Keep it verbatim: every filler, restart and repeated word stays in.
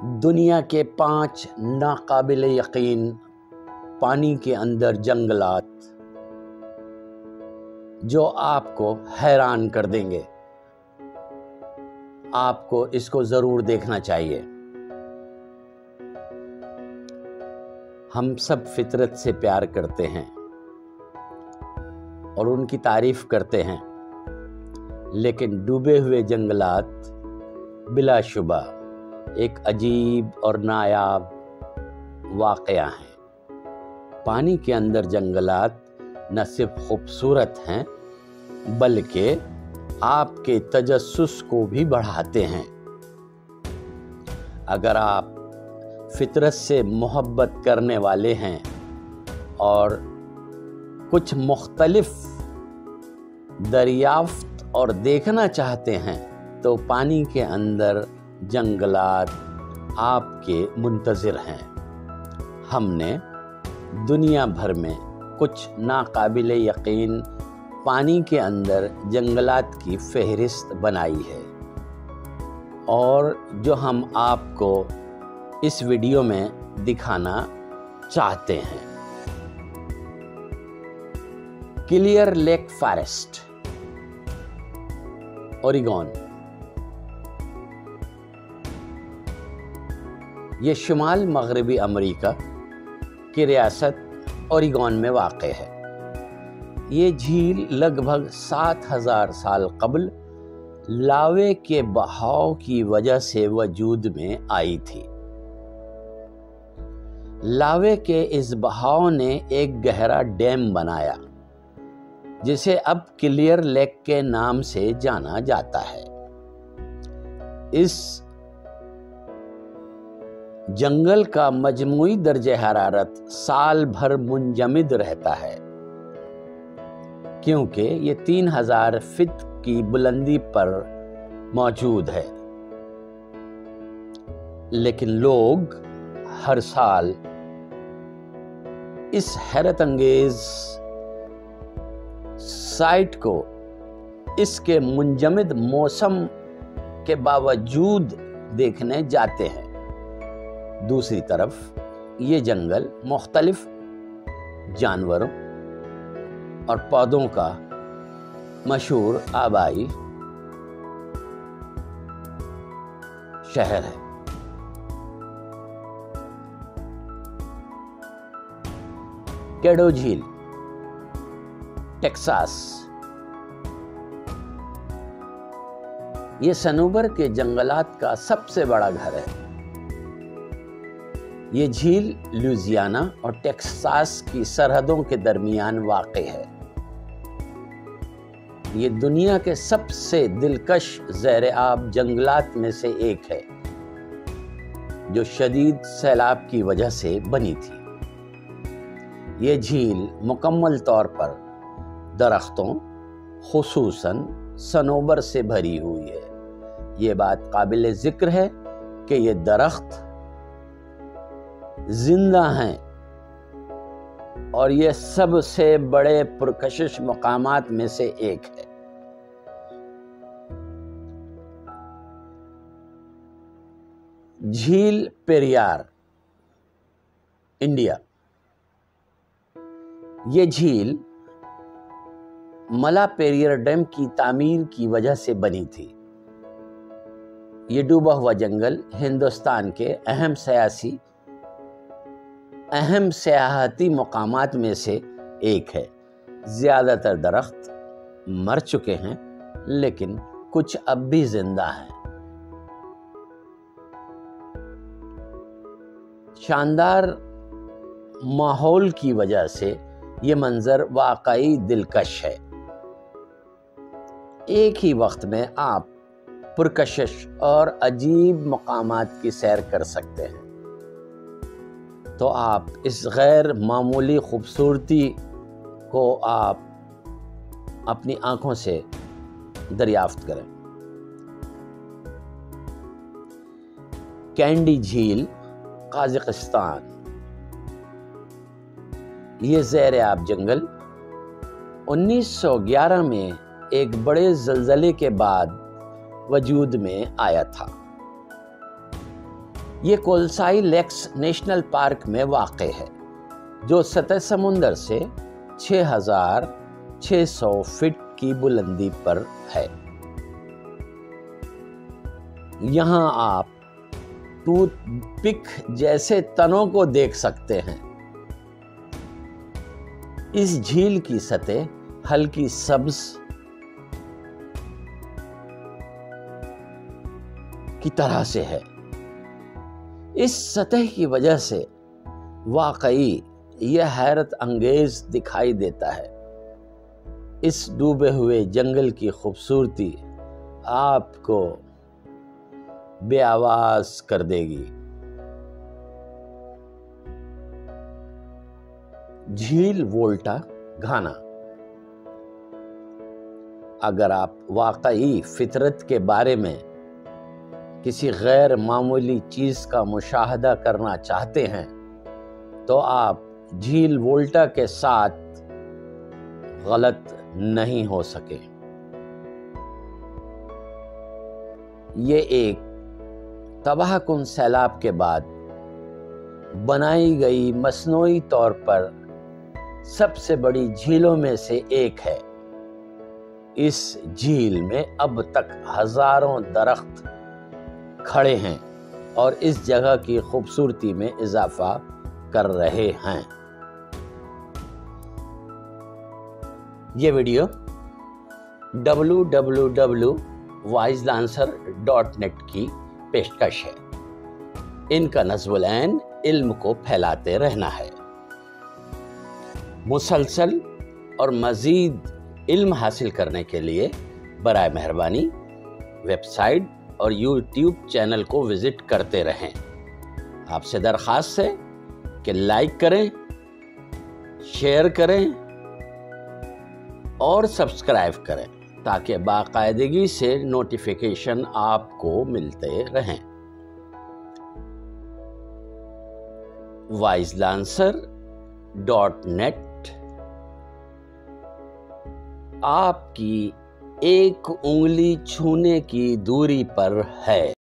دنیا کے پانچ ناقابل یقین پانی کے اندر جنگلات جو آپ کو حیران کر دیں گے. آپ کو اس کو ضرور دیکھنا چاہیے. ہم سب فطرت سے پیار کرتے ہیں اور ان کی تعریف کرتے ہیں، لیکن ڈوبے ہوئے جنگلات بلا شبہ ایک عجیب اور نایاب واقعہ ہیں. پانی کے اندر جنگلات نہ صرف خوبصورت ہیں بلکہ آپ کے تجسس کو بھی بڑھاتے ہیں. اگر آپ فطرت سے محبت کرنے والے ہیں اور کچھ مختلف دریافت اور دیکھنا چاہتے ہیں تو پانی کے اندر جنگلات آپ کے منتظر ہیں. ہم نے دنیا بھر میں کچھ ناقابل یقین پانی کے اندر جنگلات کی فہرست بنائی ہے اور جو ہم آپ کو اس ویڈیو میں دکھانا چاہتے ہیں. Clear lake forest, Oregon. یہ شمال مغربی امریکہ کی ریاست اوریگون میں واقع ہے. یہ جھیل لگ بھگ سات ہزار سال قبل لاوے کے بہاؤ کی وجہ سے وجود میں آئی تھی. لاوے کے اس بہاؤ نے ایک گہرا ڈیم بنایا جسے اب کلیئر لیک کے نام سے جانا جاتا ہے. اس جنگل کا مجموعی درجہ حرارت سال بھر منجمد رہتا ہے کیونکہ یہ تین ہزار فٹ کی بلندی پر موجود ہے. لیکن لوگ ہر سال اس حیرت انگیز سائٹ کو اس کے منجمد موسم کے باوجود دیکھنے جاتے ہیں. دوسری طرف یہ جنگل مختلف جانوروں اور پودوں کا مشہور آبائی شہر ہے. کیڈو جھیل، ٹیکساس. یہ صنوبر کے جنگلات کا سب سے بڑا گھر ہے. یہ جھیل لوئیزیانا اور ٹیکساس کی سرحدوں کے درمیان واقع ہے. یہ دنیا کے سب سے دلکش زیر آب جنگلات میں سے ایک ہے جو شدید سیلاب کی وجہ سے بنی تھی. یہ جھیل مکمل طور پر درختوں خصوصاً صنوبر سے بھری ہوئی ہے. یہ بات قابل ذکر ہے کہ یہ درخت زندہ ہیں اور یہ سب سے بڑے پرکشش مقامات میں سے ایک ہے. جھیل پیریار، انڈیا. یہ جھیل ملا پیریار ڈیم کی تعمیر کی وجہ سے بنی تھی. یہ ڈوبا ہوا جنگل ہندوستان کے اہم سیاسی اہم سیاحتی مقامات میں سے ایک ہے. زیادہ تر درخت مر چکے ہیں لیکن کچھ اب بھی زندہ ہیں. شاندار ماحول کی وجہ سے یہ منظر واقعی دلکش ہے. ایک ہی وقت میں آپ پرکشش اور عجیب مقامات کی سیر کر سکتے ہیں. تو آپ اس غیر معمولی خوبصورتی کو آپ اپنی آنکھوں سے دریافت کریں. کینڈی جھیل، قازقستان. یہ زیر آب جنگل انیس سو گیارہ میں ایک بڑے زلزلے کے بعد وجود میں آیا تھا. یہ کولسائی لیکس نیشنل پارک میں واقع ہے، جو سطح سمندر سے چھ ہزار چھ سو فٹ کی بلندی پر ہے۔ یہاں آپ ٹوتھ پک جیسے تنوں کو دیکھ سکتے ہیں۔ اس جھیل کی سطح ہلکی سبز کی طرح سے ہے۔ اس سطح کی وجہ سے واقعی یہ حیرت انگیز دکھائی دیتا ہے۔ اس ڈوبے ہوئے جنگل کی خوبصورتی آپ کو بے آواز کر دے گی۔ جھیل وولٹا گھانا۔ اگر آپ واقعی فطرت کے بارے میں کسی غیر معمولی چیز کا مشاہدہ کرنا چاہتے ہیں تو آپ جھیل وولٹا کے ساتھ غلط نہیں ہو سکے۔ یہ ایک تباہ کن سیلاب کے بعد بنائی گئی مصنوعی طور پر سب سے بڑی جھیلوں میں سے ایک ہے۔ اس جھیل میں اب تک ہزاروں درخت کھڑے ہیں اور اس جگہ کی خوبصورتی میں اضافہ کر رہے ہیں۔ یہ video W W W wise lancer dot net کی پیشکش ہے۔ ان کا نصب العین علم کو پھیلاتے رہنا ہے۔ مسلسل اور مزید علم حاصل کرنے کے لیے برائے مہربانی ویب سائٹ اور یوٹیوب چینل کو وزٹ کرتے رہیں۔ آپ سے درخواست ہے کہ لائک کریں، شیئر کریں اور سبسکرائب کریں تاکہ باقاعدگی سے نوٹیفیکیشن آپ کو ملتے رہیں۔ وائز لانسر ڈاٹ نیٹ آپ کی ایک انگلی چھونے کی دوری پر ہے۔